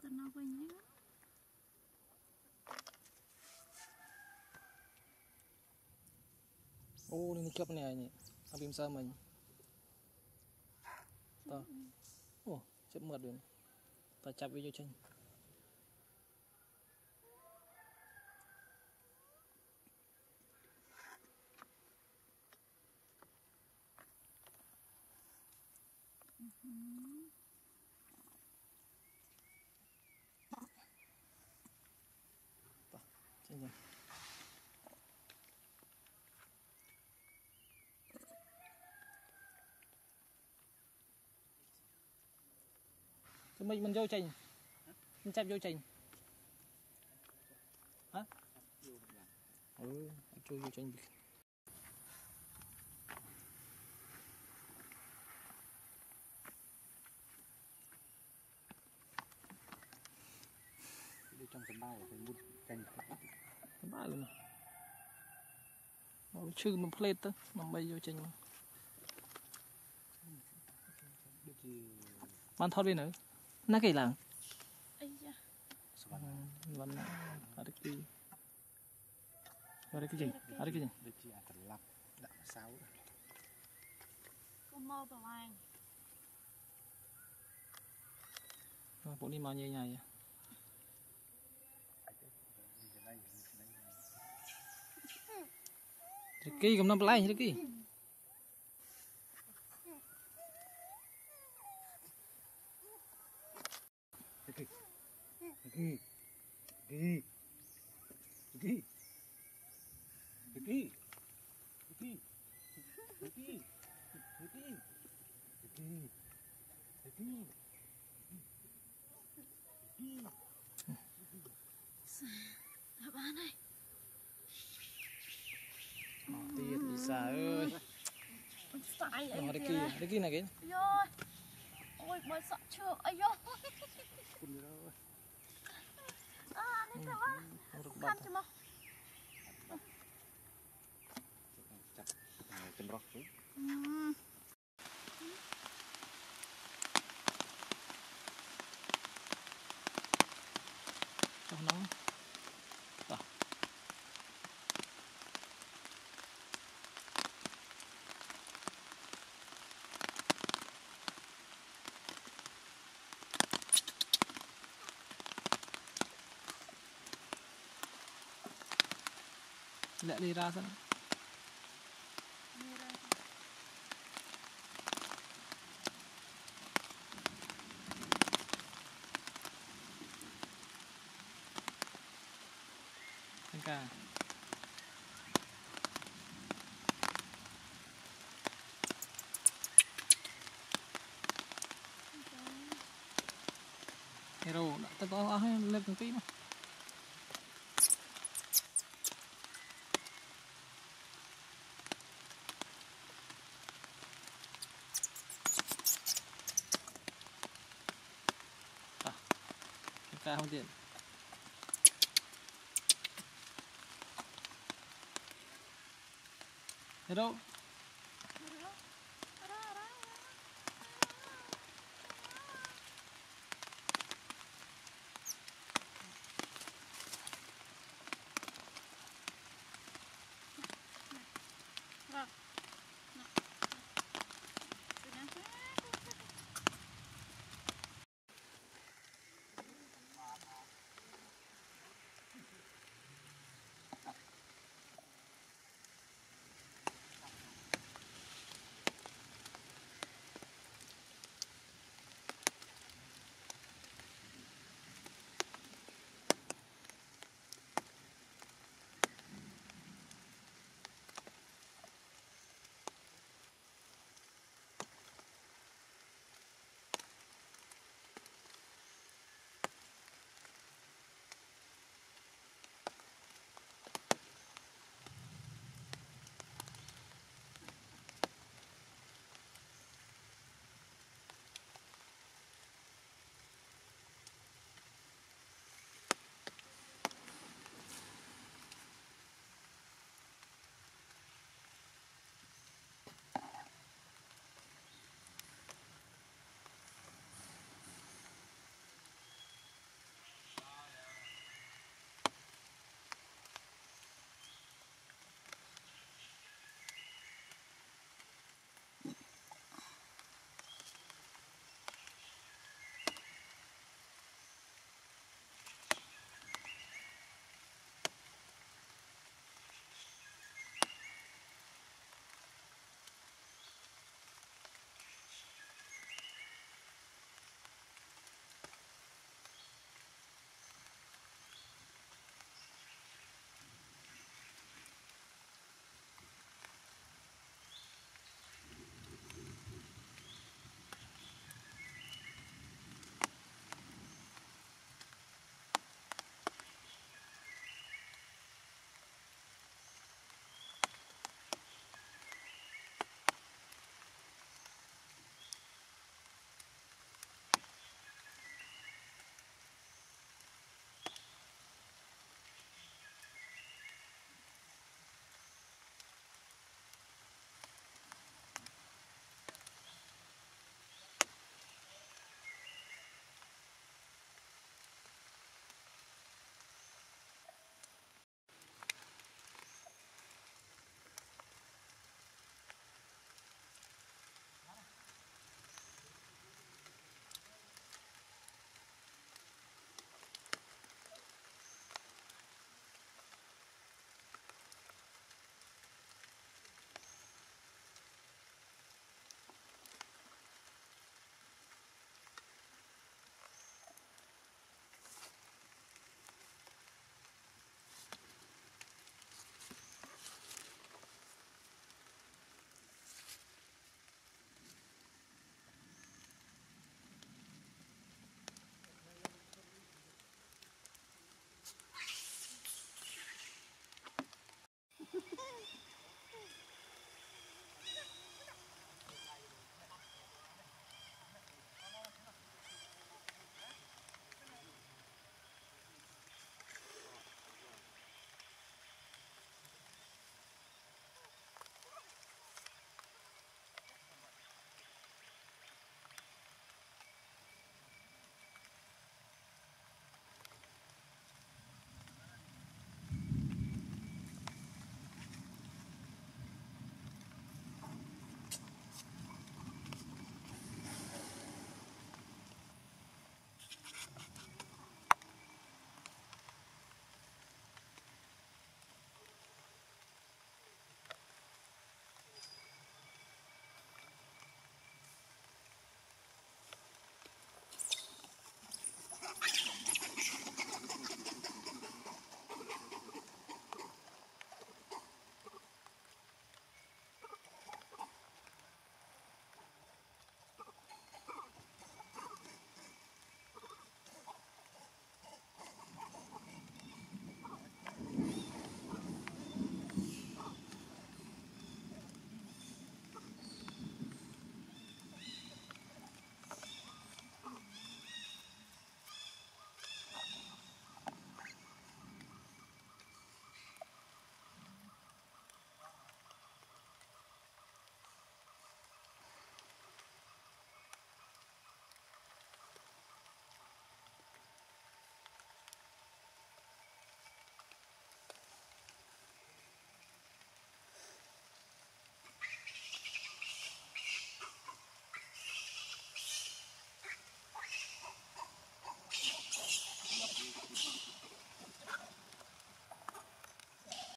nó quên nhé. Ô, nó chụp này nhỉ, làm phim sao mình, to, ô, chụp mượt rồi, ta chụp video tranh. Tranh rồi. Mình vô trình, mình chạm vô trình, hả? Ừ, chui vô trình. Đi trong tấm bao phải mua cành. Tấm bao luôn. Chữ một plate đó, mà bay vô trình. Bạn thoát đi nữa, nó kỳ lặng. Vẫn ada cái gì? Ada cái gì? Được chị à cần lắp đặng sáu. Cô mơ vào anh. Bộ đi màu như này. Cái cầm năm lại cái. Thả bán này. Tiệt Lisa ơi. Phải ấy cái kia này kìa. Rồi. Ôi mới sợ chưa. Ây yo. À, này sao á? Khăn chưa mà. Châm rót chứ. Cho nó. Đó. Lẹ đi ra xem. Cả. Herro, ta có lên một tí mà. Cả không tiện. Herro.